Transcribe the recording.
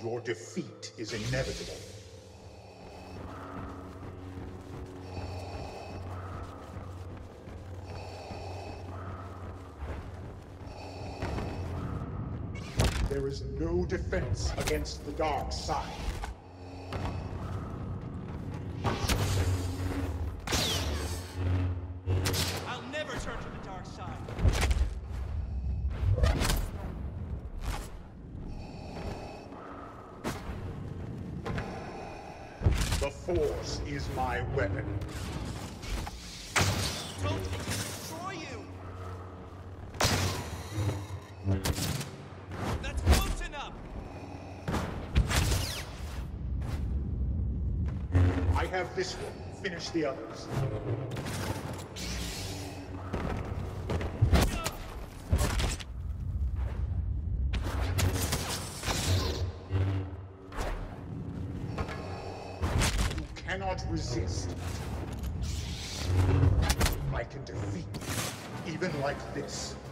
Your defeat is inevitable. There is no defense against the dark side. I'll never turn to the dark side. The Force is my weapon. Don't destroy you! That's close enough! I have this one. Finish the others. You cannot resist. I can defeat you, even like this.